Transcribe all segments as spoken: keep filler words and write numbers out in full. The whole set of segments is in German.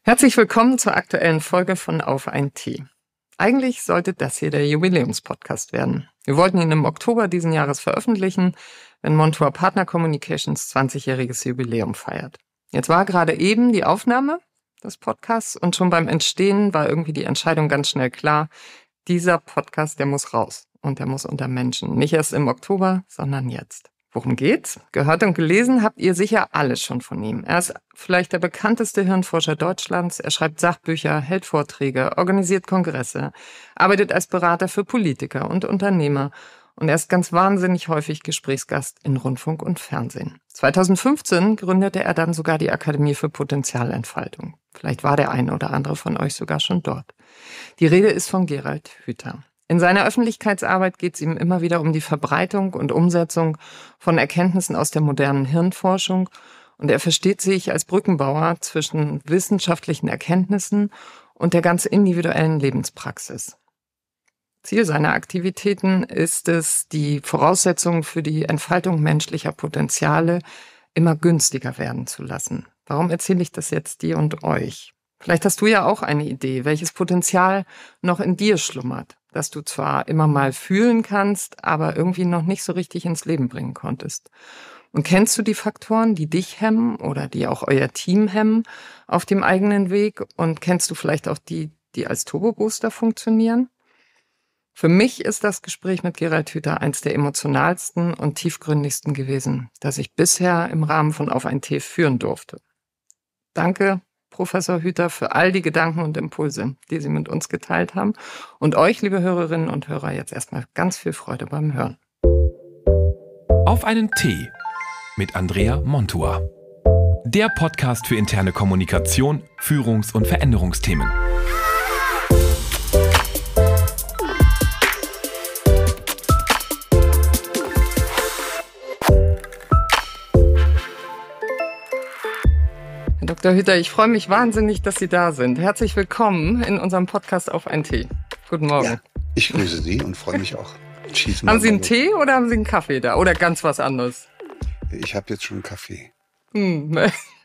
Herzlich willkommen zur aktuellen Folge von Auf ein Tee. Eigentlich sollte das hier der Jubiläumspodcast werden. Wir wollten ihn im Oktober diesen Jahres veröffentlichen, wenn Montour Partner Communications zwanzigjähriges Jubiläum feiert. Jetzt war gerade eben die Aufnahme des Podcasts und schon beim Entstehen war irgendwie die Entscheidung ganz schnell klar, dieser Podcast, der muss raus und der muss unter Menschen. Nicht erst im Oktober, sondern jetzt. Worum geht's? Gehört und gelesen habt ihr sicher alles schon von ihm. Er ist vielleicht der bekannteste Hirnforscher Deutschlands. Er schreibt Sachbücher, hält Vorträge, organisiert Kongresse, arbeitet als Berater für Politiker und Unternehmer. Und er ist ganz wahnsinnig häufig Gesprächsgast in Rundfunk und Fernsehen. zweitausendfünfzehn gründete er dann sogar die Akademie für Potenzialentfaltung. Vielleicht war der ein oder andere von euch sogar schon dort. Die Rede ist von Gerald Hüther. In seiner Öffentlichkeitsarbeit geht es ihm immer wieder um die Verbreitung und Umsetzung von Erkenntnissen aus der modernen Hirnforschung. Und er versteht sich als Brückenbauer zwischen wissenschaftlichen Erkenntnissen und der ganz individuellen Lebenspraxis. Ziel seiner Aktivitäten ist es, die Voraussetzungen für die Entfaltung menschlicher Potenziale immer günstiger werden zu lassen. Warum erzähle ich das jetzt dir und euch? Vielleicht hast du ja auch eine Idee, welches Potenzial noch in dir schlummert, das du zwar immer mal fühlen kannst, aber irgendwie noch nicht so richtig ins Leben bringen konntest. Und kennst du die Faktoren, die dich hemmen oder die auch euer Team hemmen auf dem eigenen Weg? Und kennst du vielleicht auch die, die als Turbo-Booster funktionieren? Für mich ist das Gespräch mit Gerald Hüther eins der emotionalsten und tiefgründigsten gewesen, das ich bisher im Rahmen von Auf ein Tee führen durfte. Danke, Professor Hüther, für all die Gedanken und Impulse, die Sie mit uns geteilt haben. Und euch, liebe Hörerinnen und Hörer, jetzt erstmal ganz viel Freude beim Hören. Auf einen Tee mit Andrea Montour. Der Podcast für interne Kommunikation, Führungs- und Veränderungsthemen. Herr Doktor Hüther, ich freue mich wahnsinnig, dass Sie da sind. Herzlich willkommen in unserem Podcast Auf ein Tee. Guten Morgen. Ja, ich grüße Sie und freue mich auch. Schießen haben Sie einen Tee oder haben Sie einen Kaffee da? Oder ganz was anderes? Ich habe jetzt schon einen Kaffee. Hm.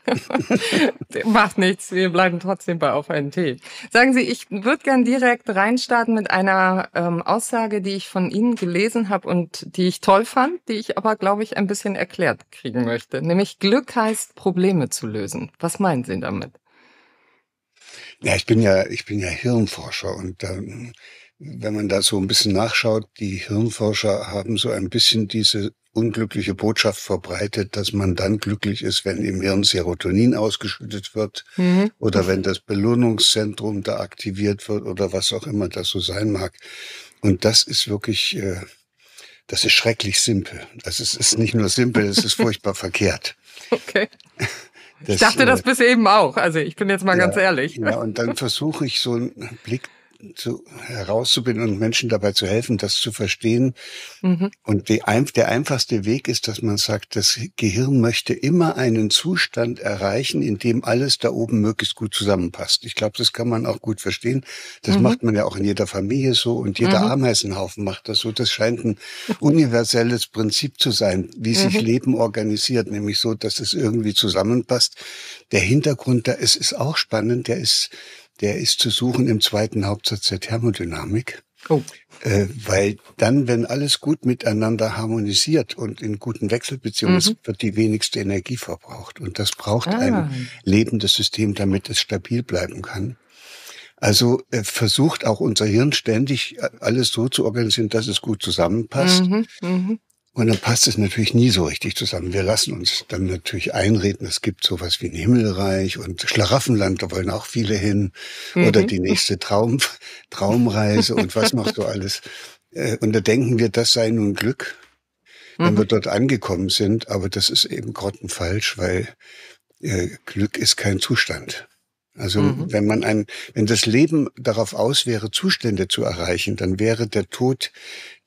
Macht nichts, wir bleiben trotzdem bei Auf einen Tee. Sagen Sie, ich würde gern direkt reinstarten mit einer ähm, Aussage, die ich von Ihnen gelesen habe und die ich toll fand, die ich aber, glaube ich, ein bisschen erklärt kriegen möchte. Nämlich Glück heißt, Probleme zu lösen. Was meinen Sie damit? Ja, ich bin ja, ich bin ja Hirnforscher und ähm, wenn man da so ein bisschen nachschaut, die Hirnforscher haben so ein bisschen diese unglückliche Botschaft verbreitet, dass man dann glücklich ist, wenn im Hirn Serotonin ausgeschüttet wird mhm. oder wenn das Belohnungszentrum da aktiviert wird oder was auch immer das so sein mag. Und das ist wirklich, äh, das ist schrecklich simpel. Das ist, ist nicht nur simpel, es ist furchtbar verkehrt. Okay. Das, ich dachte das äh, bis eben auch. Also ich bin jetzt mal ja, ganz ehrlich. Ja, und dann versuche ich so einen Blick zu, herauszubilden und Menschen dabei zu helfen, das zu verstehen. Mhm. Und die, der einfachste Weg ist, dass man sagt, das Gehirn möchte immer einen Zustand erreichen, in dem alles da oben möglichst gut zusammenpasst. Ich glaube, das kann man auch gut verstehen. Das mhm. macht man ja auch in jeder Familie so und jeder mhm. Ameisenhaufen macht das so. Das scheint ein universelles Prinzip zu sein, wie sich mhm. Leben organisiert, nämlich so, dass es irgendwie zusammenpasst. Der Hintergrund da ist, ist auch spannend, der ist Der ist zu suchen im zweiten Hauptsatz der Thermodynamik. Oh. Äh, weil dann, wenn alles gut miteinander harmonisiert und in guten Wechselbeziehungen mhm. ist, wird die wenigste Energie verbraucht. Und das braucht ah. ein lebendes System, damit es stabil bleiben kann. Also äh, versucht auch unser Hirn ständig alles so zu organisieren, dass es gut zusammenpasst. Mhm. Mhm. Und dann passt es natürlich nie so richtig zusammen. Wir lassen uns dann natürlich einreden, es gibt sowas wie ein Himmelreich und Schlaraffenland, da wollen auch viele hin. Mhm. Oder die nächste Traum, Traumreise und was noch so alles. Und da denken wir, das sei nun Glück, wenn mhm. wir dort angekommen sind. Aber das ist eben grottenfalsch, weil äh, Glück ist kein Zustand. Also mhm. wenn man ein, wenn das Leben darauf aus wäre, Zustände zu erreichen, dann wäre der Tod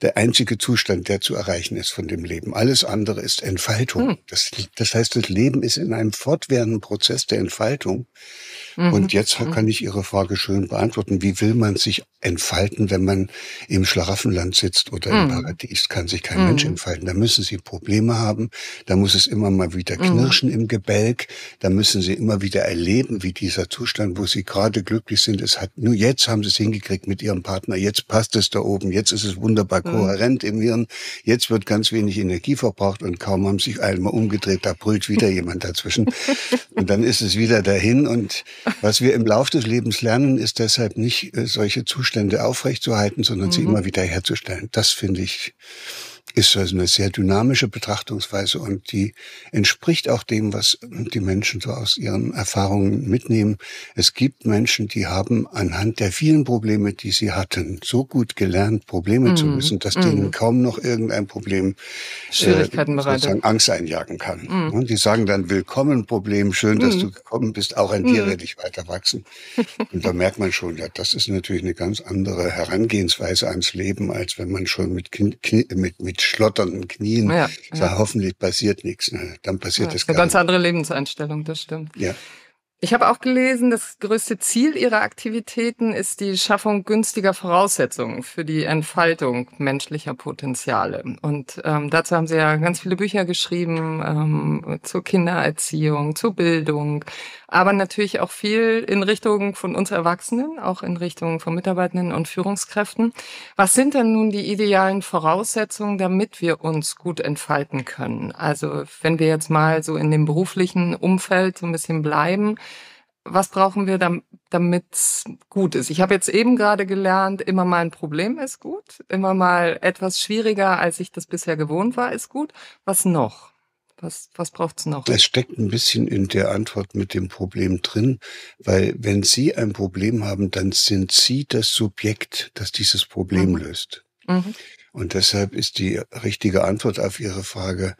der einzige Zustand, der zu erreichen ist von dem Leben. Alles andere ist Entfaltung. Hm. Das, das heißt, das Leben ist in einem fortwährenden Prozess der Entfaltung. Mhm. Und jetzt kann ich Ihre Frage schön beantworten. Wie will man sich entfalten, wenn man im Schlaraffenland sitzt oder im mhm. Paradies? Kann sich kein mhm. Mensch entfalten. Da müssen Sie Probleme haben. Da muss es immer mal wieder knirschen mhm. im Gebälk. Da müssen Sie immer wieder erleben, wie dieser Zustand, wo Sie gerade glücklich sind, es hat nur jetzt haben Sie es hingekriegt mit Ihrem Partner. Jetzt passt es da oben. Jetzt ist es wunderbar kohärent mhm. im Hirn. Jetzt wird ganz wenig Energie verbraucht und kaum haben Sie sich einmal umgedreht, da brüllt wieder jemand dazwischen. Und dann ist es wieder dahin. Und was wir im Laufe des Lebens lernen, ist deshalb nicht, äh, solche Zustände aufrechtzuerhalten, sondern mhm. sie immer wieder herzustellen. Das, finde ich, ist also eine sehr dynamische Betrachtungsweise und die entspricht auch dem, was die Menschen so aus ihren Erfahrungen mitnehmen. Es gibt Menschen, die haben anhand der vielen Probleme, die sie hatten, so gut gelernt, Probleme mm. zu lösen, dass mm. denen kaum noch irgendein Problem Schwierigkeiten äh, sozusagen Angst einjagen kann. Mm. Und die sagen dann, willkommen Problem, schön, dass mm. du gekommen bist, auch an mm. dir werde ich weiter wachsen. Und da merkt man schon, ja, das ist natürlich eine ganz andere Herangehensweise ans Leben, als wenn man schon mit, Knie, mit, mit schlotternden Knien ja, sagt, ja. hoffentlich passiert nichts. Ne? Dann passiert ja, das gar gar nicht. Eine ganz nicht. andere Lebenseinstellung, das stimmt. Ja. Ich habe auch gelesen, das größte Ziel Ihrer Aktivitäten ist die Schaffung günstiger Voraussetzungen für die Entfaltung menschlicher Potenziale. Und ähm, dazu haben Sie ja ganz viele Bücher geschrieben, ähm, zur Kindererziehung, zur Bildung, aber natürlich auch viel in Richtung von uns Erwachsenen, auch in Richtung von Mitarbeitenden und Führungskräften. Was sind denn nun die idealen Voraussetzungen, damit wir uns gut entfalten können? Also wenn wir jetzt mal so in dem beruflichen Umfeld so ein bisschen bleiben, was brauchen wir, damit es gut ist? Ich habe jetzt eben gerade gelernt, immer mal ein Problem ist gut, immer mal etwas schwieriger, als ich das bisher gewohnt war, ist gut. Was noch? Was, was braucht's noch? Es steckt ein bisschen in der Antwort mit dem Problem drin, weil wenn Sie ein Problem haben, dann sind Sie das Subjekt, das dieses Problem mhm. löst. Mhm. Und deshalb ist die richtige Antwort auf Ihre Frage,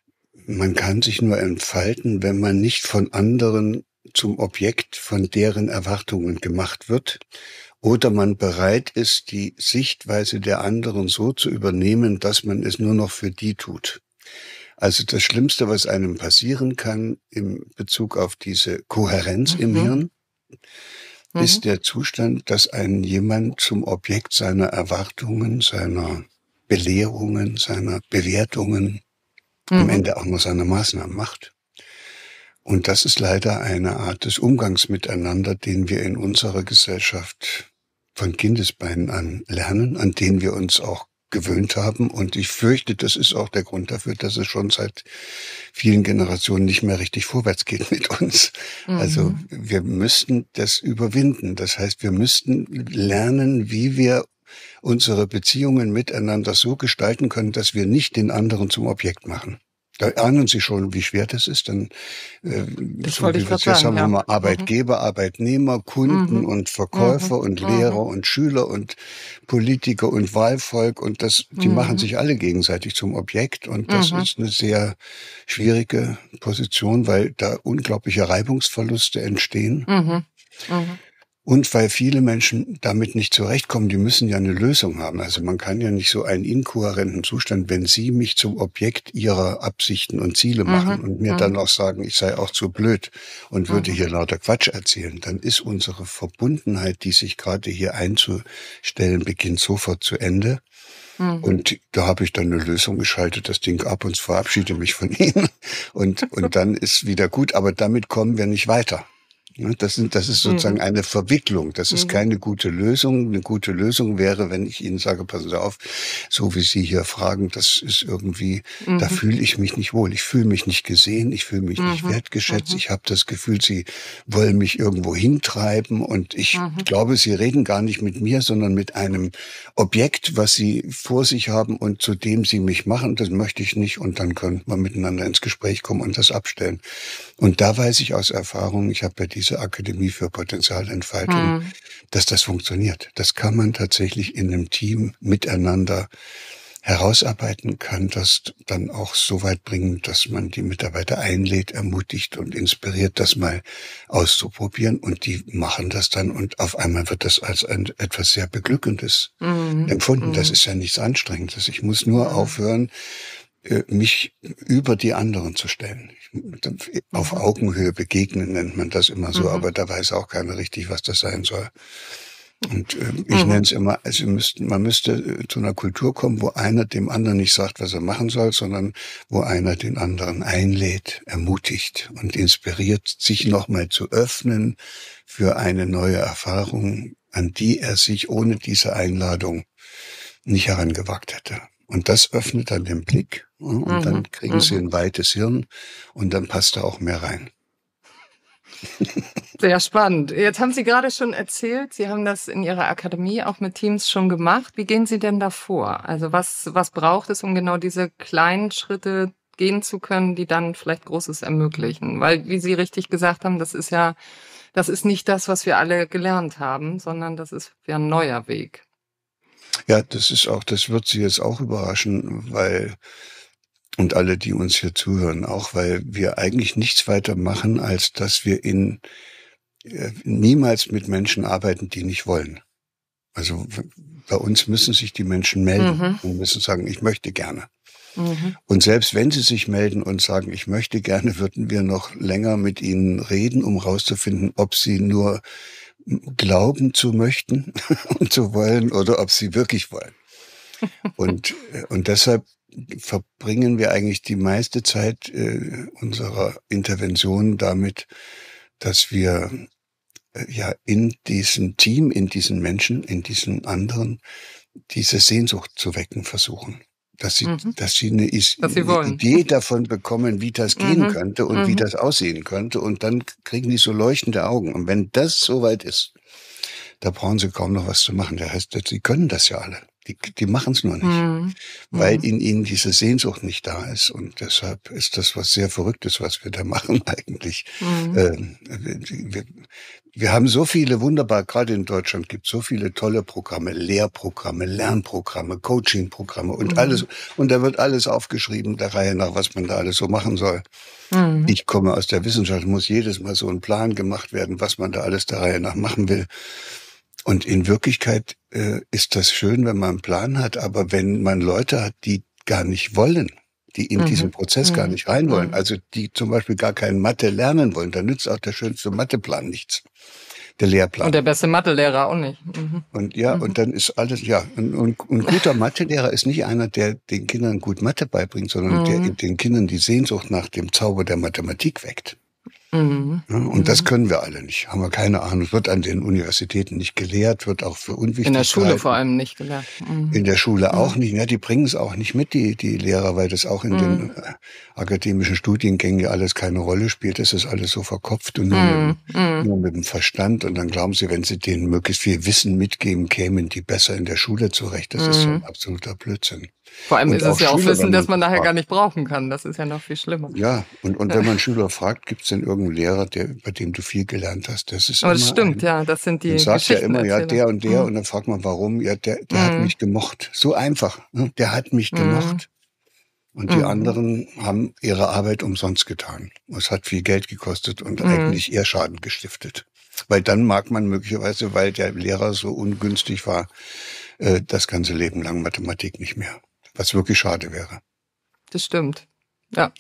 man kann sich nur entfalten, wenn man nicht von anderen zum Objekt von deren Erwartungen gemacht wird oder man bereit ist, die Sichtweise der anderen so zu übernehmen, dass man es nur noch für die tut. Also das Schlimmste, was einem passieren kann im Bezug auf diese Kohärenz mhm. im Hirn, mhm. ist der Zustand, dass einen jemand zum Objekt seiner Erwartungen, seiner Belehrungen, seiner Bewertungen, mhm. am Ende auch noch seiner Maßnahmen macht. Und das ist leider eine Art des Umgangs miteinander, den wir in unserer Gesellschaft von Kindesbeinen an lernen, an den wir uns auch gewöhnt haben. Und ich fürchte, das ist auch der Grund dafür, dass es schon seit vielen Generationen nicht mehr richtig vorwärts geht mit uns. Mhm. Also wir müssten das überwinden. Das heißt, wir müssten lernen, wie wir unsere Beziehungen miteinander so gestalten können, dass wir nicht den anderen zum Objekt machen. Da ahnen Sie schon, wie schwer das ist. Dann, äh, das so wollte wie ich wir gerade jetzt sagen, haben wir ja. Arbeitgeber, mhm. Arbeitnehmer, Kunden mhm. und Verkäufer mhm. und Lehrer mhm. und Schüler und Politiker und Wahlvolk und das, die mhm. machen sich alle gegenseitig zum Objekt und das mhm. ist eine sehr schwierige Position, weil da unglaubliche Reibungsverluste entstehen. Mhm. Mhm. Und weil viele Menschen damit nicht zurechtkommen, die müssen ja eine Lösung haben. Also man kann ja nicht so einen inkohärenten Zustand, wenn Sie mich zum Objekt Ihrer Absichten und Ziele machen mhm. und mir mhm. dann auch sagen, ich sei auch zu blöd und würde mhm. hier lauter Quatsch erzählen, dann ist unsere Verbundenheit, die sich gerade hier einzustellen beginnt, sofort zu Ende. Mhm. Und da habe ich dann eine Lösung geschaltet, das Ding ab und verabschiede mich von Ihnen. Und, und dann ist wieder gut, aber damit kommen wir nicht weiter. Das, sind, das ist sozusagen mhm. eine Verwicklung. Das ist mhm. keine gute Lösung. Eine gute Lösung wäre, wenn ich Ihnen sage, passen Sie auf, so wie Sie hier fragen, das ist irgendwie, mhm. da fühle ich mich nicht wohl. Ich fühle mich nicht gesehen, ich fühle mich mhm. nicht wertgeschätzt. Mhm. Ich habe das Gefühl, Sie wollen mich irgendwo hintreiben und ich mhm. glaube, Sie reden gar nicht mit mir, sondern mit einem Objekt, was Sie vor sich haben und zu dem Sie mich machen. Das möchte ich nicht und dann können wir miteinander ins Gespräch kommen und das abstellen. Und da weiß ich aus Erfahrung, ich habe ja diese Akademie für Potenzialentfaltung, hm. dass das funktioniert. Das kann man tatsächlich in einem Team miteinander herausarbeiten kann, das dann auch so weit bringen, dass man die Mitarbeiter einlädt, ermutigt und inspiriert, das mal auszuprobieren. Und die machen das dann und auf einmal wird das als ein, etwas sehr Beglückendes Mhm. empfunden. Das Mhm. ist ja nichts Anstrengendes. Ich muss nur Mhm. aufhören, äh, mich über die anderen zu stellen. Ich, auf Mhm. Augenhöhe begegnen nennt man das immer so, Mhm. aber da weiß auch keiner richtig, was das sein soll. Und äh, ich nenne Mhm. es immer, also müssten, man müsste äh, zu einer Kultur kommen, wo einer dem anderen nicht sagt, was er machen soll, sondern wo einer den anderen einlädt, ermutigt und inspiriert, sich nochmal zu öffnen für eine neue Erfahrung, an die er sich ohne diese Einladung nicht herangewagt hätte. Und das öffnet dann den Blick, ja, und Mhm. dann kriegen sie Mhm. ein weites Hirn und dann passt da auch mehr rein. Sehr spannend. Jetzt haben Sie gerade schon erzählt, Sie haben das in Ihrer Akademie auch mit Teams schon gemacht. Wie gehen Sie denn da vor? Also was, was braucht es, um genau diese kleinen Schritte gehen zu können, die dann vielleicht Großes ermöglichen? Weil, wie Sie richtig gesagt haben, das ist ja, das ist nicht das, was wir alle gelernt haben, sondern das ist ja ein neuer Weg. Ja, das ist auch, das wird Sie jetzt auch überraschen, weil, und alle, die uns hier zuhören, auch, weil wir eigentlich nichts weiter machen, als dass wir in äh, niemals mit Menschen arbeiten, die nicht wollen. Also w- bei uns müssen sich die Menschen melden Mhm. und müssen sagen, ich möchte gerne. Mhm. Und selbst wenn sie sich melden und sagen, ich möchte gerne, würden wir noch länger mit ihnen reden, um rauszufinden, ob sie nur glauben zu möchten und zu wollen oder ob sie wirklich wollen. Und, äh, und deshalb verbringen wir eigentlich die meiste Zeit äh, unserer Intervention damit, dass wir äh, ja in diesem Team, in diesen Menschen, in diesen anderen diese Sehnsucht zu wecken versuchen. Dass sie, Mhm. dass sie eine, Is- Was Sie eine wollen. Idee davon bekommen, wie das gehen Mhm. könnte und wie Mhm. das aussehen könnte. Und dann kriegen die so leuchtende Augen. Und wenn das soweit ist, da brauchen sie kaum noch was zu machen. Der heißt, sie können das ja alle. Die, die machen es nur nicht, Mhm. weil Mhm. in ihnen diese Sehnsucht nicht da ist. Und deshalb ist das was sehr Verrücktes, was wir da machen eigentlich. Mhm. Ähm, wir, wir haben so viele wunderbar, gerade in Deutschland gibt es so viele tolle Programme, Lehrprogramme, Lernprogramme, Coachingprogramme und alles. Mhm. Und da wird alles aufgeschrieben, der Reihe nach, was man da alles so machen soll. Mhm. Ich komme aus der Wissenschaft, muss jedes Mal so ein Plan gemacht werden, was man da alles der Reihe nach machen will. Und in Wirklichkeit äh, ist das schön, wenn man einen Plan hat, aber wenn man Leute hat, die gar nicht wollen, die in diesen Mhm. Prozess gar Mhm. nicht rein wollen, Mhm. also die zum Beispiel gar kein Mathe lernen wollen, dann nützt auch der schönste Matheplan nichts, der Und Lehrplan. der beste Mathelehrer auch nicht. Mhm. Und ja, Mhm. und dann ist alles, ja, und, und, und guter Mathelehrer ist nicht einer, der den Kindern gut Mathe beibringt, sondern der in Mhm. den Kindern die Sehnsucht nach dem Zauber der Mathematik weckt. Mhm. Ja, und das Mhm. können wir alle nicht, haben wir keine Ahnung. Wird an den Universitäten nicht gelehrt, wird auch für In der unwichtig Schule vor gehalten. allem nicht gelernt. Mhm. In der Schule auch Mhm. nicht. Ja, die bringen es auch nicht mit, die, die Lehrer, weil das auch in den Mhm. äh, akademischen Studiengängen ja alles keine Rolle spielt. Das ist alles so verkopft und nur mit, Mhm. dem- Mhm. nur mit dem Verstand. Und dann glauben sie, wenn sie denen möglichst viel Wissen mitgeben, kämen die besser in der Schule zurecht. Das ist ja ein Mhm. absoluter Blödsinn. Vor allem Und ist es auch ja auch Schüler, Wissen, wenn das man man so nachher gar fragt. nicht brauchen kann. Das ist ja noch viel schlimmer. Ja, und, und wenn man Schüler fragt, gibt es denn irgendeinen Lehrer, der, bei dem du viel gelernt hast? Das ist Aber das immer stimmt, ein, ja. Das sind man die sagt ja immer, ja, Geschichtenerzähler. der und der, Mhm. und dann fragt man, warum? Ja, der, der hat Mhm. mich gemocht. So einfach. Ne? Der hat mich Mhm. gemocht. Und die Mhm. anderen haben ihre Arbeit umsonst getan. Es hat viel Geld gekostet und Mhm. eigentlich eher Schaden gestiftet. Weil dann mag man möglicherweise, weil der Lehrer so ungünstig war, äh, das ganze Leben lang Mathematik nicht mehr. Was wirklich schade wäre. Das stimmt. Ja.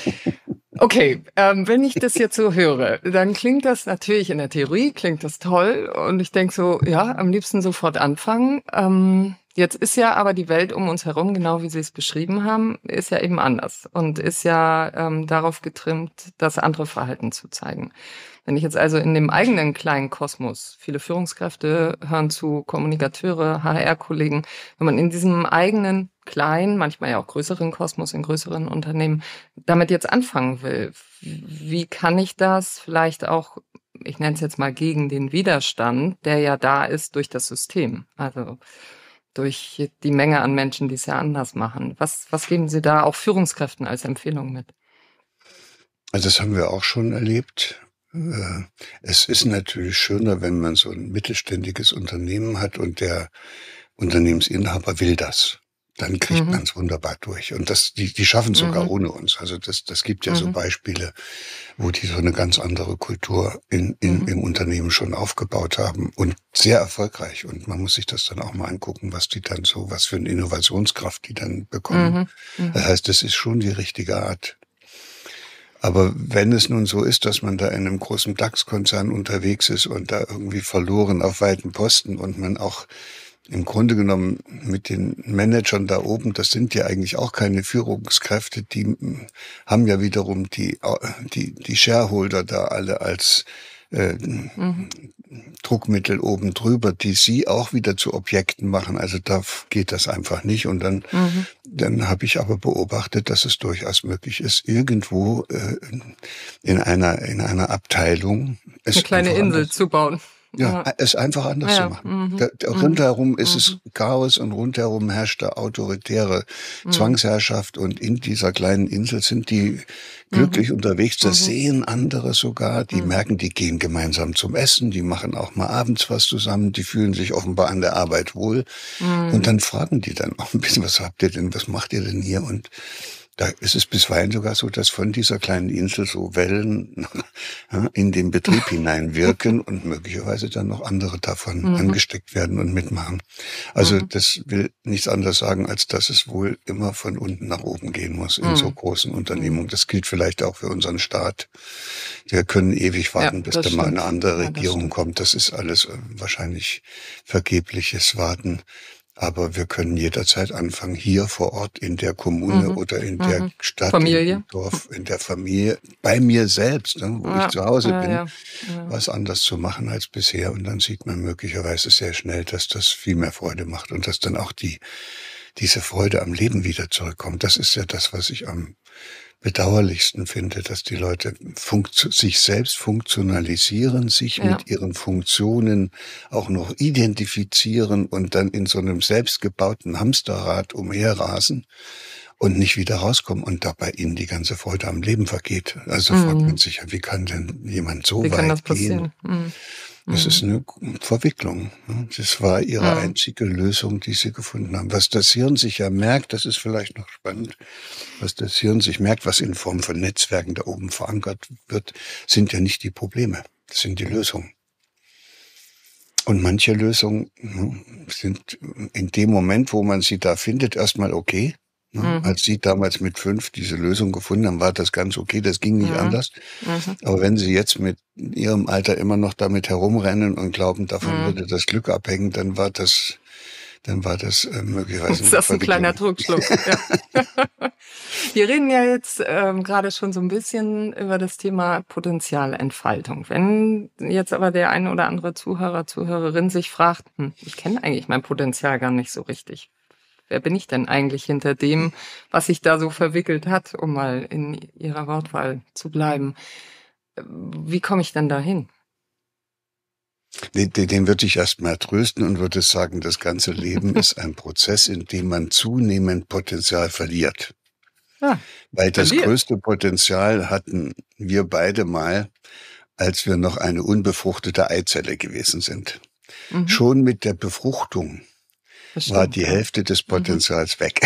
Okay, ähm, wenn ich das jetzt so höre, dann klingt das natürlich in der Theorie, klingt das toll. Und ich denke so, ja, am liebsten sofort anfangen. Ähm, jetzt ist ja aber die Welt um uns herum, genau wie Sie es beschrieben haben, ist ja eben anders und ist ja ähm, darauf getrimmt, das andere Verhalten zu zeigen. Wenn ich jetzt also in dem eigenen kleinen Kosmos, viele Führungskräfte hören zu, Kommunikateure, H R-Kollegen, wenn man in diesem eigenen kleinen, manchmal ja auch größeren Kosmos in größeren Unternehmen damit jetzt anfangen will, wie kann ich das vielleicht auch, ich nenne es jetzt mal gegen den Widerstand, der ja da ist durch das System, also durch die Menge an Menschen, die es ja anders machen. Was, was geben Sie da auch Führungskräften als Empfehlung mit? Also das haben wir auch schon erlebt. Äh, Es ist natürlich schöner, wenn man so ein mittelständiges Unternehmen hat und der Unternehmensinhaber will das. dann kriegt Mhm. man es wunderbar durch. Und das, die, die schaffen es sogar Mhm. ohne uns. Also das, das gibt ja so Mhm. Beispiele, wo die so eine ganz andere Kultur in, in, Mhm. im Unternehmen schon aufgebaut haben und sehr erfolgreich. Und man muss sich das dann auch mal angucken, was die dann so, was für eine Innovationskraft die dann bekommen. Mhm. Das Mhm. heißt, das ist schon die richtige Art. Aber wenn es nun so ist, dass man da in einem großen DAX-Konzern unterwegs ist und da irgendwie verloren auf weiten Posten und man auch im Grunde genommen mit den Managern da oben, das sind ja eigentlich auch keine Führungskräfte, die mm, haben ja wiederum die, die, die Shareholder da alle als äh, Mhm. Druckmittel oben drüber, die sie auch wieder zu Objekten machen. Also da geht das einfach nicht. Und dann, Mhm. dann habe ich aber beobachtet, dass es durchaus möglich ist, irgendwo äh, in einer in einer Abteilung es Eine kleine einfach Insel anders, zu bauen. ja, Ja. es einfach anders zu Ja. machen. Mhm. Da, da Mhm. rundherum ist es Mhm. Chaos und rundherum herrscht da autoritäre Mhm. Zwangsherrschaft und in dieser kleinen Insel sind die Mhm. glücklich unterwegs. Das Mhm. sehen andere sogar. Die Mhm. merken, die gehen gemeinsam zum Essen, die machen auch mal abends was zusammen, die fühlen sich offenbar an der Arbeit wohl. Und Mhm. dann fragen die dann auch ein bisschen, was habt ihr denn, was macht ihr denn hier? Und da ist es bisweilen sogar so, dass von dieser kleinen Insel so Wellen ja, in den Betrieb hineinwirken und möglicherweise dann noch andere davon Mhm. angesteckt werden und mitmachen. Also Mhm. das will nichts anderes sagen, als dass es wohl immer von unten nach oben gehen muss in so Mhm. großen Mhm. Unternehmungen. Das gilt vielleicht auch für unseren Staat. Wir können ewig Ja, warten, bis das da mal eine stimmt. andere Ja, das Regierung stimmt. kommt. Das ist alles äh, wahrscheinlich vergebliches Warten. Aber wir können jederzeit anfangen, hier vor Ort in der Kommune Mhm. oder in der Mhm. Stadt, in dem Familie. Dorf, in der Familie, bei mir selbst, ne, wo ich Ja. zu Hause Ja, bin, ja. Ja. was anders zu machen als bisher. Und dann sieht man möglicherweise sehr schnell, dass das viel mehr Freude macht und dass dann auch die, diese Freude am Leben wieder zurückkommt. Das ist ja das, was ich am bedauerlichsten finde, dass die Leute funktio- sich selbst funktionalisieren, sich Ja. mit ihren Funktionen auch noch identifizieren und dann in so einem selbstgebauten Hamsterrad umherrasen und nicht wieder rauskommen und dabei ihnen die ganze Freude am Leben vergeht. Also fragt man Mhm. sich ja, wie kann denn jemand so Wie kann das weit gehen? passieren? Mhm. Das ist Mhm. eine Verwicklung. Ne? Das war ihre Mhm. einzige Lösung, die sie gefunden haben. Was das Hirn sich ja merkt, das ist vielleicht noch spannend, was das Hirn sich merkt, was in Form von Netzwerken da oben verankert wird, sind ja nicht die Probleme, das sind die Lösungen. Und manche Lösungen ne, sind in dem Moment, wo man sie da findet, erstmal okay. Ne? Mhm. Als sie damals mit fünf diese Lösung gefunden haben, war das ganz okay, das ging nicht Mhm. anders. Mhm. Aber wenn sie jetzt mit ihrem Alter immer noch damit herumrennen und glauben, davon Mhm. würde das Glück abhängen, dann war das, dann war das äh, möglicherweise Ist eine das ein kleiner Verwicklung. Trugschluss? Ja. Wir reden ja jetzt ähm, gerade schon so ein bisschen über das Thema Potenzialentfaltung. Wenn jetzt aber der eine oder andere Zuhörer, Zuhörerin sich fragt, hm, ich kenne eigentlich mein Potenzial gar nicht so richtig. Wer bin ich denn eigentlich hinter dem, was sich da so verwickelt hat, um mal in Ihrer Wortwahl zu bleiben? Wie komme ich denn dahin? Den, den, den würde ich erst mal trösten und würde sagen, das ganze Leben ist ein Prozess, in dem man zunehmend Potenzial verliert. Ah, Weil das verliert. größte Potenzial hatten wir beide mal, als wir noch eine unbefruchtete Eizelle gewesen sind. Mhm. Schon mit der Befruchtung Das war stimmt, die ja. Hälfte des Mhm. Potenzials weg.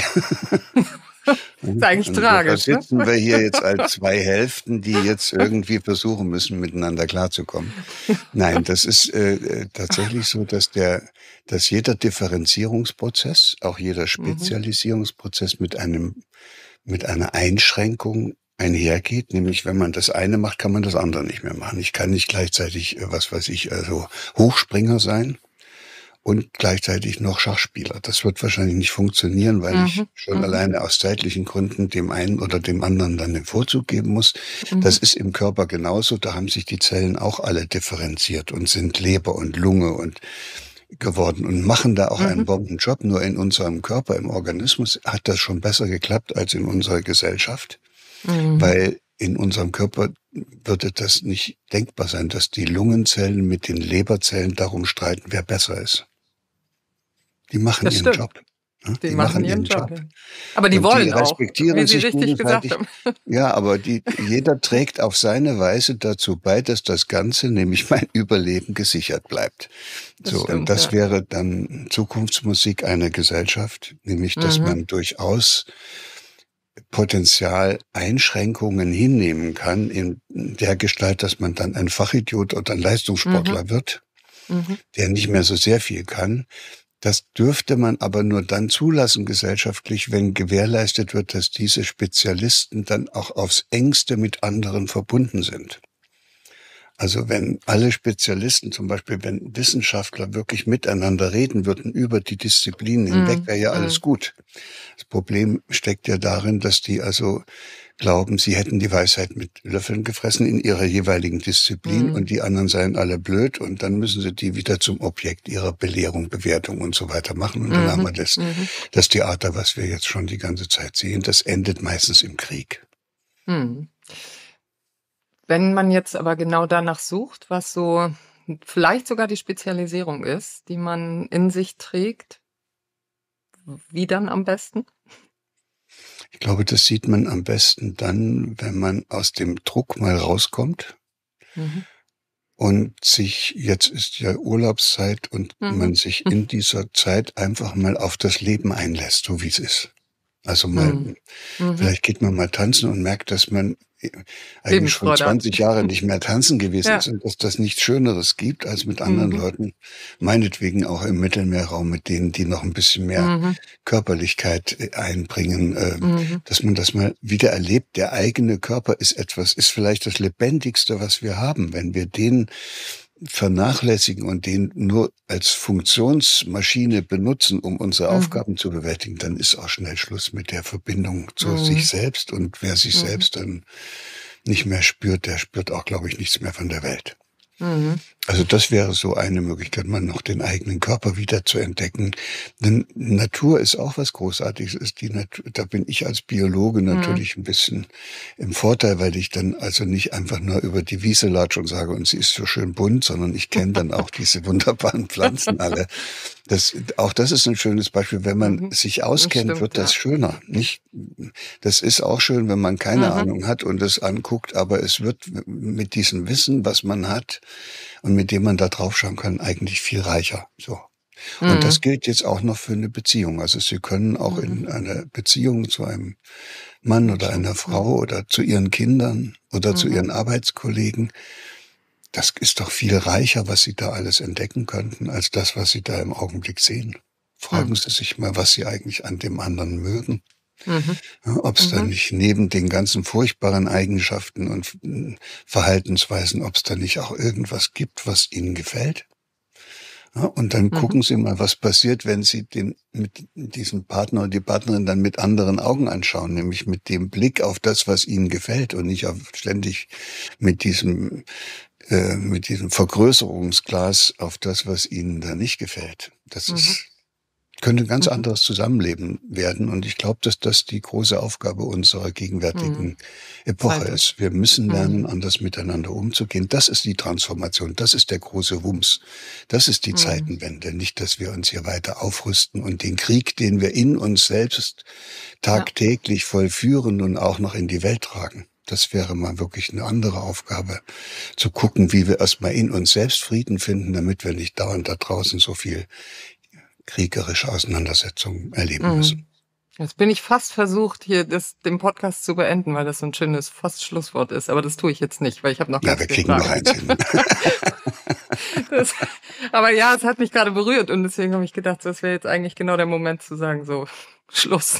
Ist eigentlich Und da tragisch, ne? sitzen wir hier jetzt als zwei Hälften, die jetzt irgendwie versuchen müssen, miteinander klarzukommen. Nein, das ist äh, äh, tatsächlich so, dass der, dass jeder Differenzierungsprozess, auch jeder Mhm. Spezialisierungsprozess mit einem, mit einer Einschränkung einhergeht. Nämlich, wenn man das eine macht, kann man das andere nicht mehr machen. Ich kann nicht gleichzeitig, äh, was weiß ich, also Hochspringer sein und gleichzeitig noch Schachspieler. Das wird wahrscheinlich nicht funktionieren, weil ich Mhm. schon Mhm. alleine aus zeitlichen Gründen dem einen oder dem anderen dann den Vorzug geben muss. Mhm. Das ist im Körper genauso. Da haben sich die Zellen auch alle differenziert und sind Leber und Lunge und geworden und machen da auch einen Mhm. Bombenjob. Nur in unserem Körper, im Organismus hat das schon besser geklappt als in unserer Gesellschaft, Mhm. weil in unserem Körper würde das nicht denkbar sein, dass die Lungenzellen mit den Leberzellen darum streiten, wer besser ist. Die machen Das ihren stimmt. Job. Ja, Die, die machen machen ihren ihren Job. Job. Ja. Aber die Und die wollen auch, respektieren wie Sie sich richtig gesagt gegenseitig. haben. Ja, aber die, jeder trägt auf seine Weise dazu bei, dass das Ganze, nämlich mein Überleben, gesichert bleibt. Das So, und stimmt, das ja. wäre dann Zukunftsmusik einer Gesellschaft, nämlich, dass Mhm. man durchaus Potenzial Einschränkungen hinnehmen kann in der Gestalt, dass man dann ein Fachidiot oder ein Mhm. Leistungssportler wird, Mhm. der nicht mehr so sehr viel kann. Das dürfte man aber nur dann zulassen gesellschaftlich, wenn gewährleistet wird, dass diese Spezialisten dann auch aufs engste mit anderen verbunden sind. Also wenn alle Spezialisten, zum Beispiel wenn Wissenschaftler wirklich miteinander reden würden über die Disziplinen hinweg, Mhm. wäre ja alles Mhm. gut. Das Problem steckt ja darin, dass die also glauben, sie hätten die Weisheit mit Löffeln gefressen in ihrer jeweiligen Disziplin Mhm. und die anderen seien alle blöd und dann müssen sie die wieder zum Objekt ihrer Belehrung, Bewertung und so weiter machen. Und dann haben Mhm. wir das, Mhm. das Theater, was wir jetzt schon die ganze Zeit sehen, das endet meistens im Krieg. Mhm. Wenn man jetzt aber genau danach sucht, was so vielleicht sogar die Spezialisierung ist, die man in sich trägt, wie dann am besten? Ich glaube, das sieht man am besten dann, wenn man aus dem Druck mal rauskommt Mhm. und sich, jetzt ist ja Urlaubszeit und Mhm. man sich in dieser Zeit einfach mal auf das Leben einlässt, so wie es ist. Also mal, Mhm. Mhm. vielleicht geht man mal tanzen und merkt, dass man eigentlich schon Lebensfreude hat. zwanzig Jahre nicht mehr tanzen gewesen Ja. ist und dass das nichts Schöneres gibt, als mit anderen Mhm. Leuten, meinetwegen auch im Mittelmeerraum, mit denen, die noch ein bisschen mehr Mhm. Körperlichkeit äh, einbringen, äh, Mhm. dass man das mal wieder erlebt. Der eigene Körper ist etwas, ist vielleicht das Lebendigste, was wir haben. Wenn wir den vernachlässigen und den nur als Funktionsmaschine benutzen, um unsere Mhm. Aufgaben zu bewältigen, dann ist auch schnell Schluss mit der Verbindung zu sich Mhm. selbst. Und wer sich Mhm. selbst dann nicht mehr spürt, der spürt auch, glaube ich, nichts mehr von der Welt. Mhm. Also das wäre so eine Möglichkeit, mal noch den eigenen Körper wieder zu entdecken. Denn Natur ist auch was Großartiges. Ist die Natur, da bin ich als Biologe Mhm. natürlich ein bisschen im Vorteil, weil ich dann also nicht einfach nur über die Wiese latsche und sage, und sie ist so schön bunt, sondern ich kenne dann auch diese wunderbaren Pflanzen alle. Das, auch das ist ein schönes Beispiel. Wenn man Mhm. sich Das auskennt, stimmt, wird das ja. schöner. Nicht? Das ist auch schön, wenn man keine Mhm. Ahnung hat und es anguckt, aber es wird mit diesem Wissen, was man hat und mit dem man da drauf schauen kann, eigentlich viel reicher. So. Und das Mhm. gilt jetzt auch noch für eine Beziehung. Also Sie können auch Mhm. in einer Beziehung zu einem Mann oder Menschen. einer Mhm. Frau oder zu Ihren Kindern oder zu Mhm. Ihren Arbeitskollegen, das ist doch viel reicher, was Sie da alles entdecken könnten, als das, was Sie da im Augenblick sehen. Fragen Mhm. Sie sich mal, was Sie eigentlich an dem anderen mögen. Mhm. Ja, ob es da Mhm. nicht neben den ganzen furchtbaren Eigenschaften und äh, Verhaltensweisen, ob es da nicht auch irgendwas gibt, was Ihnen gefällt. Ja, und dann Mhm. gucken Sie mal, was passiert, wenn Sie den mit diesem Partner und die Partnerin dann mit anderen Augen anschauen, nämlich mit dem Blick auf das, was Ihnen gefällt und nicht auf ständig mit diesem äh, mit diesem Vergrößerungsglas auf das, was Ihnen da nicht gefällt. Das Mhm. ist könnte ein ganz Mhm. anderes Zusammenleben werden. Und ich glaube, dass das die große Aufgabe unserer Mhm. gegenwärtigen Epoche Zeit ist. ist. Wir müssen lernen, Mhm. anders miteinander umzugehen. Das ist die Transformation. Das ist der große Wumms. Das ist die Mhm. Zeitenwende. Nicht, dass wir uns hier weiter aufrüsten und den Krieg, den wir in uns selbst Ja. tagtäglich vollführen, nun auch noch in die Welt tragen. Das wäre mal wirklich eine andere Aufgabe, zu gucken, wie wir erstmal in uns selbst Frieden finden, damit wir nicht dauernd da draußen so viel kriegerische Auseinandersetzungen erleben müssen. Mhm. Jetzt bin ich fast versucht, hier das, den Podcast zu beenden, weil das so ein schönes fast Schlusswort ist. Aber das tue ich jetzt nicht, weil ich habe noch Ja, ganz wir viele kriegen noch Fragen. eins hin. Das, aber ja, es hat mich gerade berührt und deswegen habe ich gedacht, das wäre jetzt eigentlich genau der Moment zu sagen, so, Schluss.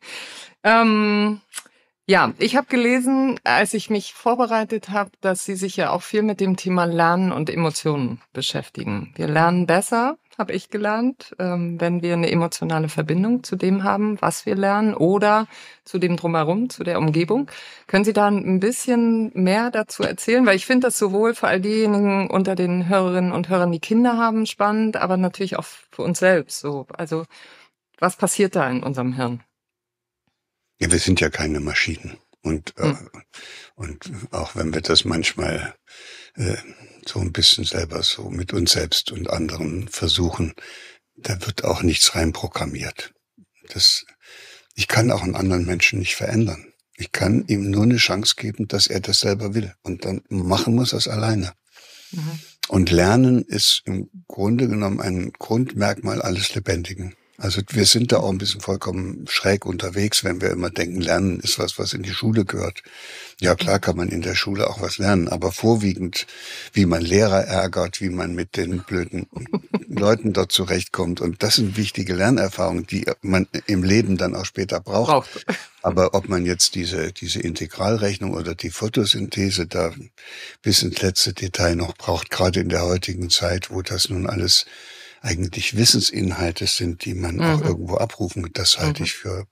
Ähm, ja, ich habe gelesen, als ich mich vorbereitet habe, dass Sie sich ja auch viel mit dem Thema Lernen und Emotionen beschäftigen. Wir lernen besser, habe ich gelernt, ähm, wenn wir eine emotionale Verbindung zu dem haben, was wir lernen oder zu dem Drumherum, zu der Umgebung. Können Sie da ein bisschen mehr dazu erzählen? Weil ich finde das sowohl für all diejenigen unter den Hörerinnen und Hörern, die Kinder haben, spannend, aber natürlich auch für uns selbst so. Also, was passiert da in unserem Hirn? Ja, wir sind ja keine Maschinen. Und, äh, Hm. und auch wenn wir das manchmal äh, so ein bisschen selber so mit uns selbst und anderen versuchen, da wird auch nichts reinprogrammiert. Das, ich kann auch einen anderen Menschen nicht verändern. Ich kann ihm nur eine Chance geben, dass er das selber will. Und dann machen muss er es alleine. Mhm. Und Lernen ist im Grunde genommen ein Grundmerkmal alles Lebendigen. Also wir sind da auch ein bisschen vollkommen schräg unterwegs, wenn wir immer denken, Lernen ist was, was in die Schule gehört. Ja, klar kann man in der Schule auch was lernen, aber vorwiegend, wie man Lehrer ärgert, wie man mit den blöden Leuten dort zurechtkommt. Und das sind wichtige Lernerfahrungen, die man im Leben dann auch später braucht. braucht. Aber ob man jetzt diese, diese Integralrechnung oder die Photosynthese da bis ins letzte Detail noch braucht, gerade in der heutigen Zeit, wo das nun alles eigentlich Wissensinhalte sind, die man mhm. auch irgendwo abrufen, das halte mhm. ich für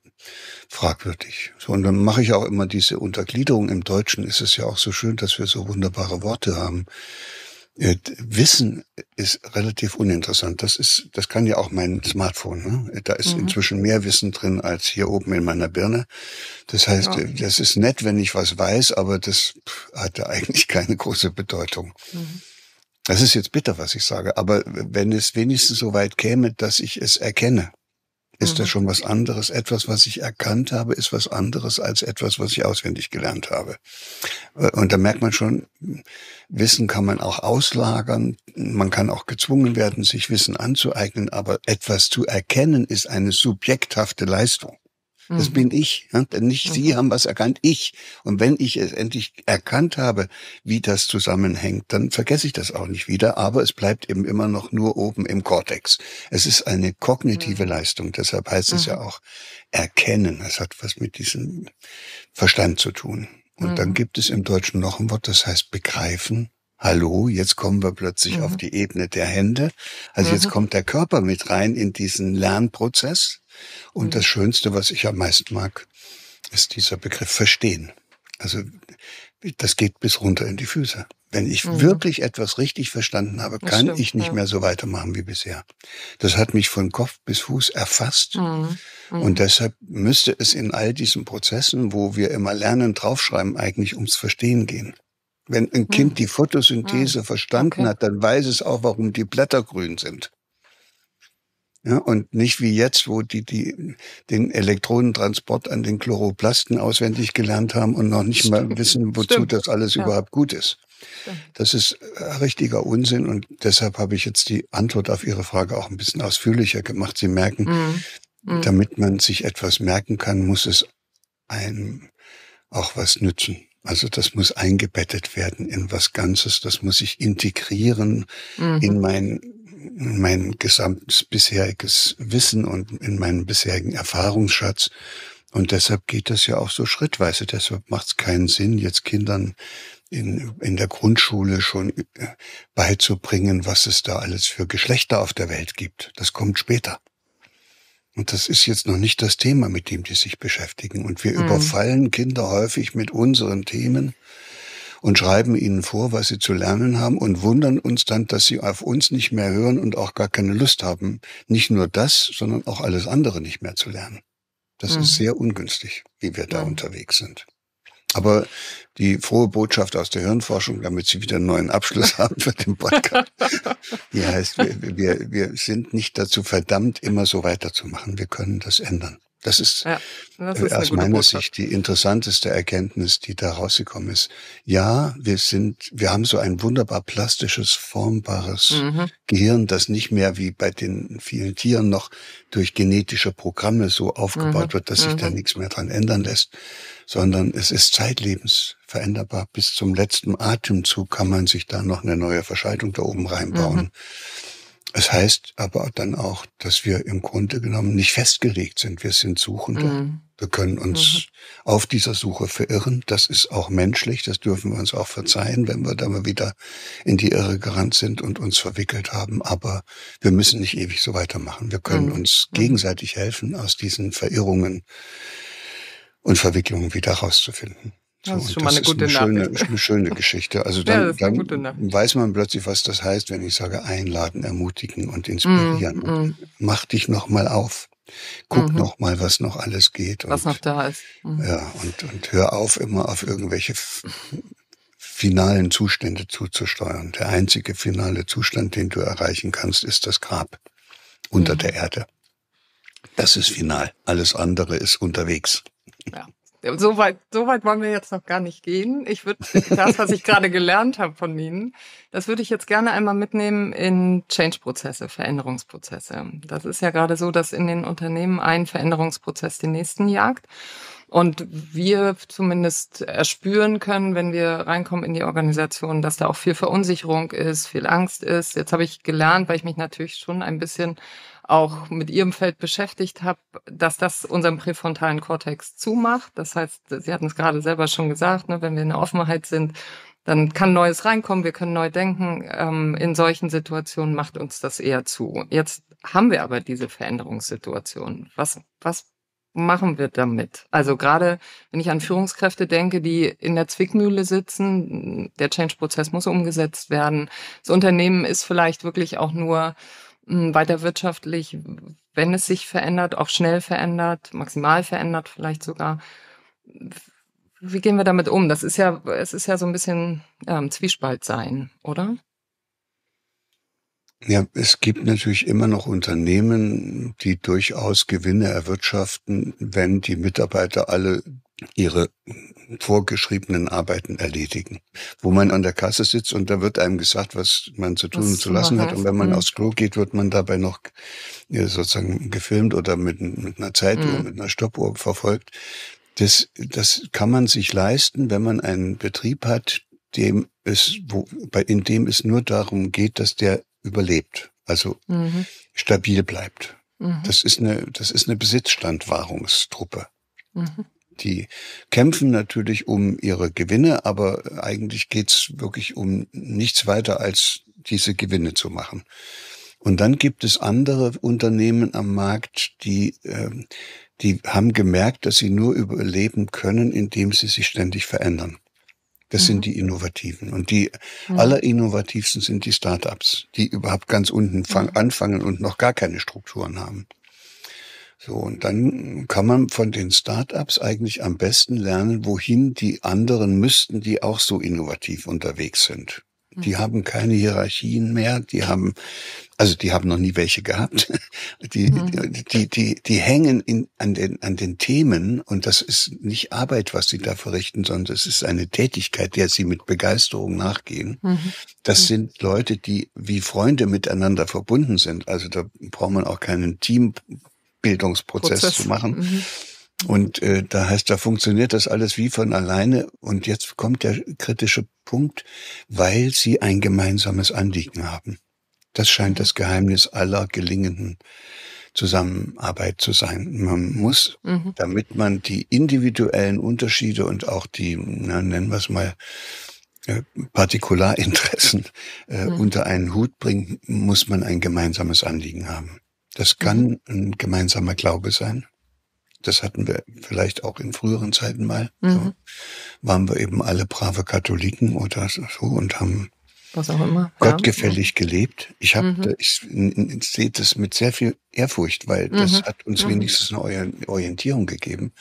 fragwürdig. So, und dann mache ich auch immer diese Untergliederung. Im Deutschen ist es ja auch so schön, dass wir so wunderbare Worte haben. Äh, Wissen ist relativ uninteressant. Das ist, das kann ja auch mein Smartphone. Ne? Da ist mhm. inzwischen mehr Wissen drin als hier oben in meiner Birne. Das heißt, ja. das ist nett, wenn ich was weiß, aber das hat ja eigentlich keine große Bedeutung. Mhm. Das ist jetzt bitter, was ich sage, aber wenn es wenigstens so weit käme, dass ich es erkenne, ist mhm. das schon was anderes. Etwas, was ich erkannt habe, ist was anderes als etwas, was ich auswendig gelernt habe. Und da merkt man schon, Wissen kann man auch auslagern, man kann auch gezwungen werden, sich Wissen anzueignen, aber etwas zu erkennen ist eine subjekthafte Leistung. Das mhm. bin ich. Ja? Denn nicht mhm. Sie haben was erkannt, ich. Und wenn ich es endlich erkannt habe, wie das zusammenhängt, dann vergesse ich das auch nicht wieder. Aber es bleibt eben immer noch nur oben im Kortex. Es ist eine kognitive mhm. Leistung. Deshalb heißt mhm. es ja auch erkennen. Es hat was mit diesem Verstand zu tun. Und mhm. dann gibt es im Deutschen noch ein Wort, das heißt begreifen. Hallo, jetzt kommen wir plötzlich mhm. auf die Ebene der Hände. Also mhm. jetzt kommt der Körper mit rein in diesen Lernprozess. Und mhm. das Schönste, was ich am meisten mag, ist dieser Begriff Verstehen. Also das geht bis runter in die Füße. Wenn ich mhm. wirklich etwas richtig verstanden habe, kann stimmt, ich nicht ja. mehr so weitermachen wie bisher. Das hat mich von Kopf bis Fuß erfasst. Mhm. Mhm. Und deshalb müsste es in all diesen Prozessen, wo wir immer lernen, draufschreiben, eigentlich ums Verstehen gehen. Wenn ein Kind die Photosynthese verstanden okay. hat, dann weiß es auch, warum die Blätter grün sind. Ja, und nicht wie jetzt, wo die, die den Elektronentransport an den Chloroplasten auswendig gelernt haben und noch nicht Stimmt. mal wissen, wozu Stimmt. das alles ja. überhaupt gut ist. Stimmt. Das ist richtiger Unsinn und deshalb habe ich jetzt die Antwort auf Ihre Frage auch ein bisschen ausführlicher gemacht. Sie merken, mhm. Mhm. damit man sich etwas merken kann, muss es einem auch was nützen. Also das muss eingebettet werden in was Ganzes, das muss sich integrieren mhm. in mein, in mein gesamtes bisheriges Wissen und in meinen bisherigen Erfahrungsschatz. Und deshalb geht das ja auch so schrittweise. Deshalb macht es keinen Sinn, jetzt Kindern in, in der Grundschule schon beizubringen, was es da alles für Geschlechter auf der Welt gibt. Das kommt später. Und das ist jetzt noch nicht das Thema, mit dem die sich beschäftigen. Und wir mhm. überfallen Kinder häufig mit unseren Themen und schreiben ihnen vor, was sie zu lernen haben und wundern uns dann, dass sie auf uns nicht mehr hören und auch gar keine Lust haben, nicht nur das, sondern auch alles andere nicht mehr zu lernen. Das mhm. ist sehr ungünstig, wie wir da mhm. unterwegs sind. Aber die frohe Botschaft aus der Hirnforschung, damit Sie wieder einen neuen Abschluss haben für den Podcast, die heißt, wir, wir, wir sind nicht dazu verdammt, immer so weiterzumachen. Wir können das ändern. Das ist, ja, das ist aus meiner Botschaft. Sicht die interessanteste Erkenntnis, die da rausgekommen ist. Ja, wir sind, wir haben so ein wunderbar plastisches, formbares mhm. Gehirn, das nicht mehr wie bei den vielen Tieren noch durch genetische Programme so aufgebaut mhm. wird, dass sich mhm. da nichts mehr dran ändern lässt, sondern es ist zeitlebens veränderbar. Bis zum letzten Atemzug kann man sich da noch eine neue Verschaltung da oben reinbauen. Mhm. Es heißt aber dann auch, dass wir im Grunde genommen nicht festgelegt sind. Wir sind Suchende. Mhm. Wir können uns mhm. auf dieser Suche verirren. Das ist auch menschlich. Das dürfen wir uns auch verzeihen, wenn wir da mal wieder in die Irre gerannt sind und uns verwickelt haben. Aber wir müssen nicht ewig so weitermachen. Wir können mhm. uns gegenseitig helfen, aus diesen Verirrungen und Verwicklungen wieder rauszufinden. So, das ist schon mal eine gute eine Nachricht. Schöne, eine schöne Geschichte. Also dann, ja, dann weiß man plötzlich, was das heißt, wenn ich sage, einladen, ermutigen und inspirieren. Mm, und mm. Mach dich noch mal auf. Guck mm-hmm. noch mal, was noch alles geht. Was und, noch da ist. Mm. Ja, und, und hör auf, immer auf irgendwelche f- finalen Zustände zuzusteuern. Der einzige finale Zustand, den du erreichen kannst, ist das Grab unter mm. der Erde. Das ist final. Alles andere ist unterwegs. Ja. So weit, so weit wollen wir jetzt noch gar nicht gehen. Ich würde das, was ich gerade gelernt habe von Ihnen, das würde ich jetzt gerne einmal mitnehmen in Change-Prozesse, Veränderungsprozesse. Das ist ja gerade so, dass in den Unternehmen ein Veränderungsprozess den nächsten jagt. Und wir zumindest erspüren können, wenn wir reinkommen in die Organisation, dass da auch viel Verunsicherung ist, viel Angst ist. Jetzt habe ich gelernt, weil ich mich natürlich schon ein bisschen auch mit Ihrem Feld beschäftigt habe, dass das unseren präfrontalen Kortex zumacht. Das heißt, Sie hatten es gerade selber schon gesagt, ne, wenn wir in der Offenheit sind, dann kann Neues reinkommen, wir können neu denken. Ähm, in solchen Situationen macht uns das eher zu. Jetzt haben wir aber diese Veränderungssituation. Was, was machen wir damit? Also gerade, wenn ich an Führungskräfte denke, die in der Zwickmühle sitzen, der Change-Prozess muss umgesetzt werden. Das Unternehmen ist vielleicht wirklich auch nur weiter wirtschaftlich, wenn es sich verändert, auch schnell verändert, maximal verändert vielleicht sogar. Wie gehen wir damit um? Das ist ja, es ist ja so ein bisschen ähm, Zwiespalt sein, oder? Ja, es gibt natürlich immer noch Unternehmen, die durchaus Gewinne erwirtschaften, wenn die Mitarbeiter alle ihre vorgeschriebenen Arbeiten erledigen. Wo man an der Kasse sitzt und da wird einem gesagt, was man zu tun Was und zu lassen hat. Und wenn man mhm. aufs Klo geht, wird man dabei noch ja, sozusagen gefilmt oder mit, mit einer Zeituhr, Mhm. mit einer Stoppuhr verfolgt. Das, das kann man sich leisten, wenn man einen Betrieb hat, dem es, wo, bei, in dem es nur darum geht, dass der überlebt, also Mhm. stabil bleibt. Mhm. Das ist eine, das ist eine Besitzstandwahrungstruppe. Mhm. Die kämpfen natürlich um ihre Gewinne, aber eigentlich geht's wirklich um nichts weiter, als diese Gewinne zu machen. Und dann gibt es andere Unternehmen am Markt, die, äh, die haben gemerkt, dass sie nur überleben können, indem sie sich ständig verändern. Das Mhm. sind die Innovativen. Und die Mhm. allerinnovativsten sind die Startups, die überhaupt ganz unten fang, Mhm. anfangen und noch gar keine Strukturen haben. So, und dann kann man von den Startups eigentlich am besten lernen, wohin die anderen müssten, die auch so innovativ unterwegs sind. Die Mhm. haben keine Hierarchien mehr, die haben, also die haben noch nie welche gehabt. Die, Mhm. die, die, die hängen in, an den, an den Themen und das ist nicht Arbeit, was sie da verrichten, sondern es ist eine Tätigkeit, der sie mit Begeisterung nachgehen. Mhm. Das Mhm. sind Leute, die wie Freunde miteinander verbunden sind. Also da braucht man auch keinen Teambildungsprozess Prozess. zu machen. Mhm. Und äh, da heißt, da funktioniert das alles wie von alleine. Und jetzt kommt der kritische Punkt, weil sie ein gemeinsames Anliegen haben. Das scheint Mhm. das Geheimnis aller gelingenden Zusammenarbeit zu sein. Man muss, Mhm. damit man die individuellen Unterschiede und auch die, na, nennen wir es mal, äh, Partikularinteressen äh, Mhm. unter einen Hut bringt, muss man ein gemeinsames Anliegen haben. Das Mhm. kann ein gemeinsamer Glaube sein. Das hatten wir vielleicht auch in früheren Zeiten mal. Mhm. So waren wir eben alle brave Katholiken oder so und haben Was auch immer. Ja. gottgefällig gelebt. Ich habe, Mhm. ich, ich sehe das mit sehr viel Ehrfurcht, weil das Mhm. hat uns Mhm. wenigstens eine Ori- Orientierung gegeben.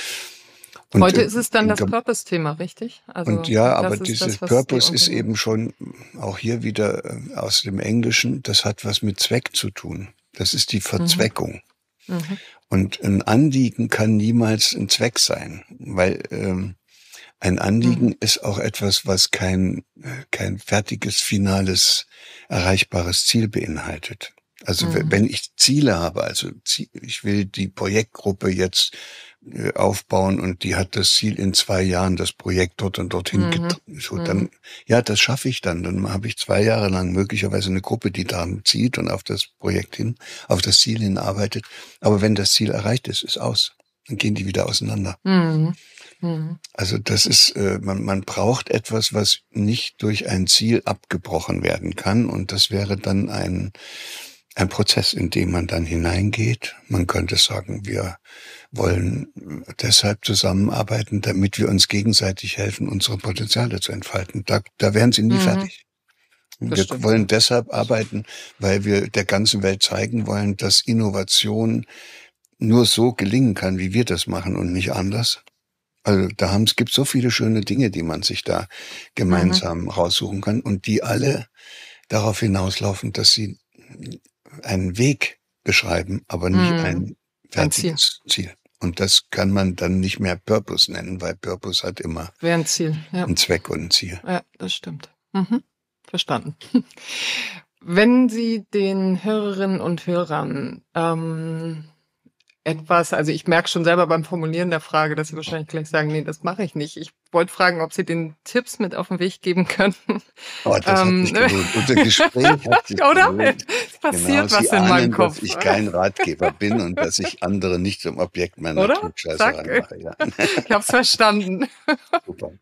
Und, Heute äh, ist es dann das und, Purpose-Thema, richtig? Also und ja, aber das ist dieses das, was die Purpose ist Unternehmen. eben schon auch hier wieder äh, aus dem Englischen, das hat was mit Zweck zu tun. Das ist die Mhm. Verzweckung. Mhm. Und ein Anliegen kann niemals ein Zweck sein, weil ähm, ein Anliegen Mhm. ist auch etwas, was kein, äh, kein fertiges, finales, erreichbares Ziel beinhaltet. Also w- Mhm. wenn ich Ziele habe, also Zie- ich will die Projektgruppe jetzt äh, aufbauen und die hat das Ziel in zwei Jahren, das Projekt dort und dorthin, Mhm. get- so Mhm. dann, ja, das schaffe ich dann. Dann habe ich zwei Jahre lang möglicherweise eine Gruppe, die daran zieht und auf das Projekt hin, auf das Ziel hinarbeitet. Aber wenn das Ziel erreicht ist, ist aus. Dann gehen die wieder auseinander. Mhm. Mhm. Also das ist, äh, man, man braucht etwas, was nicht durch ein Ziel abgebrochen werden kann. Und das wäre dann ein, ein Prozess, in den man dann hineingeht. Man könnte sagen, wir wollen deshalb zusammenarbeiten, damit wir uns gegenseitig helfen, unsere Potenziale zu entfalten. Da, da wären sie nie Mhm. fertig. Das Wir stimmt, wollen ja. deshalb arbeiten, weil wir der ganzen Welt zeigen wollen, dass Innovation nur so gelingen kann, wie wir das machen und nicht anders. Also da haben es gibt so viele schöne Dinge, die man sich da Mhm. gemeinsam raussuchen kann und die alle darauf hinauslaufen, dass sie einen Weg beschreiben, aber nicht Mhm. ein fertiges Ziel. Ziel. Und das kann man dann nicht mehr Purpose nennen, weil Purpose hat immer Wäre ein Ziel, ja. einen Zweck und ein Ziel. Ja, das stimmt. Mhm. Verstanden. Wenn Sie den Hörerinnen und Hörern ähm, etwas, also ich merke schon selber beim Formulieren der Frage, dass Sie wahrscheinlich gleich sagen, nee, das mache ich nicht. Ich wollte fragen, ob Sie den Tipps mit auf den Weg geben könnten. Oh, das ähm, hat sich gelohnt. Unser Gespräch hat sich Oder? gelohnt. Es passiert Genau, was Sie in meinem ahnen, Kopf. dass ich kein Ratgeber bin und dass ich andere nicht zum Objekt meiner Oder? Klugscheißerei mache. Ja. Ich habe es verstanden. Super.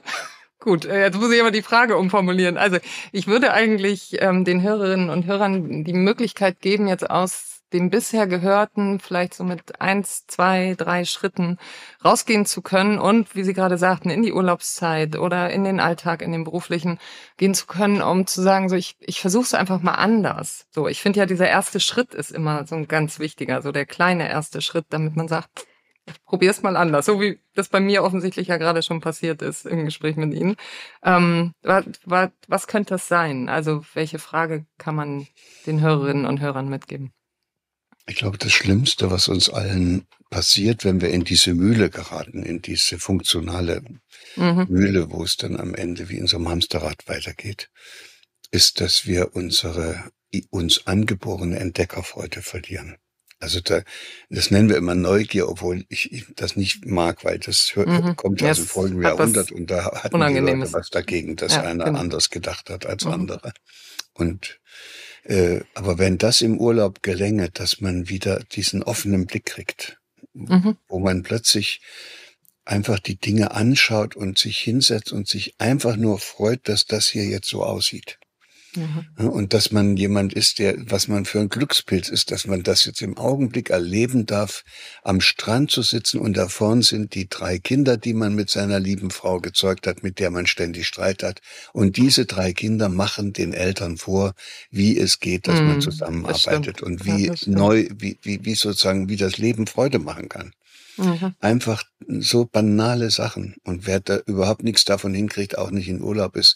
Gut, jetzt muss ich aber die Frage umformulieren. Also ich würde eigentlich ähm, den Hörerinnen und Hörern die Möglichkeit geben, jetzt aus dem bisher Gehörten vielleicht so mit eins, zwei, drei Schritten rausgehen zu können und, wie Sie gerade sagten, in die Urlaubszeit oder in den Alltag, in den beruflichen gehen zu können, um zu sagen, so ich ich versuche es einfach mal anders. So, ich finde ja, dieser erste Schritt ist immer so ein ganz wichtiger, so der kleine erste Schritt, damit man sagt, ich probiere es mal anders, so wie das bei mir offensichtlich ja gerade schon passiert ist im Gespräch mit Ihnen. Ähm, was, was, was könnte das sein? Also welche Frage kann man den Hörerinnen und Hörern mitgeben? Ich glaube, das Schlimmste, was uns allen passiert, wenn wir in diese Mühle geraten, in diese funktionale mhm. Mühle, wo es dann am Ende wie in so einem Hamsterrad weitergeht, ist, dass wir unsere uns angeborene Entdeckerfreude verlieren. Also da, das nennen wir immer Neugier, obwohl ich, ich das nicht mag, weil das hört, mhm. kommt aus dem vorigen Jahrhundert und da hatten die Leute was dagegen, dass ja, einer genau. anders gedacht hat als mhm. andere. Und äh, aber wenn das im Urlaub gelänge, dass man wieder diesen offenen Blick kriegt, mhm. wo man plötzlich einfach die Dinge anschaut und sich hinsetzt und sich einfach nur freut, dass das hier jetzt so aussieht. Mhm. Und dass man jemand ist, der, was man für ein Glückspilz ist, dass man das jetzt im Augenblick erleben darf, am Strand zu sitzen und da vorn sind die drei Kinder, die man mit seiner lieben Frau gezeugt hat, mit der man ständig Streit hat. Und diese drei Kinder machen den Eltern vor, wie es geht, dass mhm, man zusammenarbeitet das und wie ja, neu, wie, wie, wie sozusagen, wie das Leben Freude machen kann. Mhm. Einfach so banale Sachen. Und wer da überhaupt nichts davon hinkriegt, auch nicht in Urlaub ist,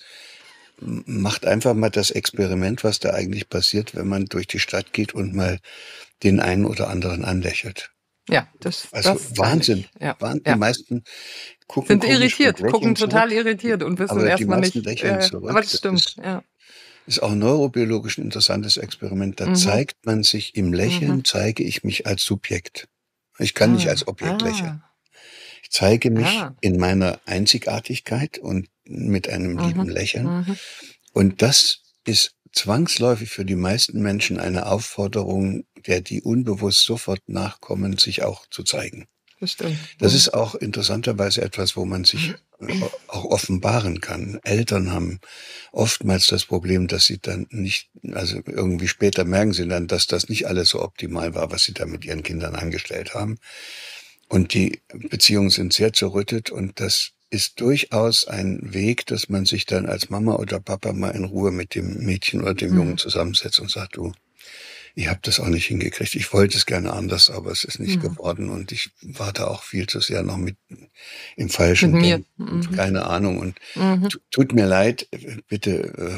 macht einfach mal das Experiment, was da eigentlich passiert, wenn man durch die Stadt geht und mal den einen oder anderen anlächelt. Ja, das, also das Wahnsinn. Ja, Wahnsinn. Ja. Die meisten gucken sind irritiert, gucken total zurück, irritiert und wissen aber erstmal nicht. Lächeln Äh, zurück. aber das stimmt. Das ist, ja. ist auch neurobiologisch ein interessantes Experiment. Da mhm. zeigt man sich im Lächeln, mhm. zeige ich mich als Subjekt. Ich kann ah. nicht als Objekt ah. lächeln. Ich zeige mich ah. in meiner Einzigartigkeit und mit einem mhm. lieben Lächeln. Mhm. Und das ist zwangsläufig für die meisten Menschen eine Aufforderung, der die unbewusst sofort nachkommen, sich auch zu zeigen. Das stimmt. Das ist auch interessanterweise etwas, wo man sich auch offenbaren kann. Eltern haben oftmals das Problem, dass sie dann nicht, also irgendwie später merken sie dann, dass das nicht alles so optimal war, was sie da mit ihren Kindern angestellt haben. Und die Beziehungen sind sehr zerrüttet und das ist durchaus ein Weg, dass man sich dann als Mama oder Papa mal in Ruhe mit dem Mädchen oder dem Jungen zusammensetzt und sagt, du, ich habe das auch nicht hingekriegt. Ich wollte es gerne anders, aber es ist nicht mhm. geworden und ich war da auch viel zu sehr noch mit im Falschen. Mit mir. Und mhm. keine Ahnung. Und mhm. tut mir leid, bitte,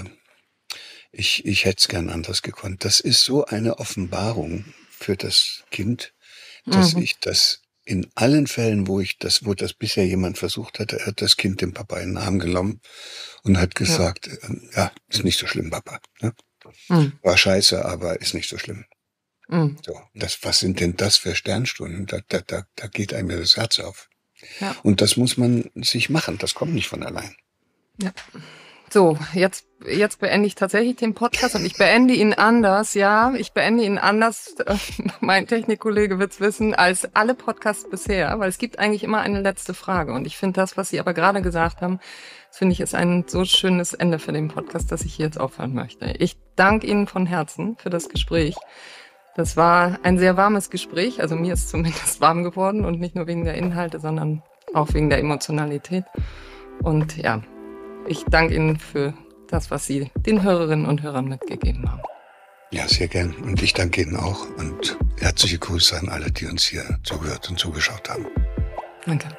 ich, ich hätte es gern anders gekonnt. Das ist so eine Offenbarung für das Kind, dass mhm. ich das in allen Fällen, wo ich das, wo das bisher jemand versucht hatte, hat das Kind den Papa in den Arm genommen und hat gesagt, ja, ja ist nicht so schlimm, Papa. Ne? Mhm. War scheiße, aber ist nicht so schlimm. Mhm. So, das, was sind denn das für Sternstunden? Da, da, da, da geht einem ja das Herz auf. Ja. Und das muss man sich machen. Das kommt nicht von allein. Ja. So, jetzt, jetzt beende ich tatsächlich den Podcast und ich beende ihn anders, ja, ich beende ihn anders, mein Technikkollege wird's wissen, als alle Podcasts bisher, weil es gibt eigentlich immer eine letzte Frage und ich finde das, was Sie aber gerade gesagt haben, das finde ich ist ein so schönes Ende für den Podcast, dass ich hier jetzt aufhören möchte. Ich danke Ihnen von Herzen für das Gespräch. Das war ein sehr warmes Gespräch, also mir ist zumindest warm geworden und nicht nur wegen der Inhalte, sondern auch wegen der Emotionalität und ja, ich danke Ihnen für das, was Sie den Hörerinnen und Hörern mitgegeben haben. Ja, sehr gern. Und ich danke Ihnen auch. Und herzliche Grüße an alle, die uns hier zugehört und zugeschaut haben. Danke.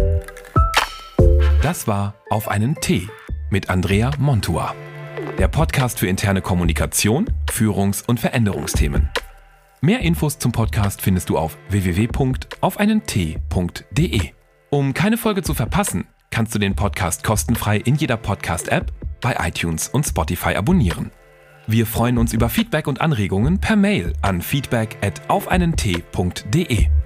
Das war Auf einen Tee mit Andrea Montua. Der Podcast für interne Kommunikation, Führungs- und Veränderungsthemen. Mehr Infos zum Podcast findest du auf w w w punkt auf einen tee punkt d e. Um keine Folge zu verpassen, kannst du den Podcast kostenfrei in jeder Podcast-App, bei iTunes und Spotify abonnieren. Wir freuen uns über Feedback und Anregungen per Mail an feedback at auf einen tee punkt d e.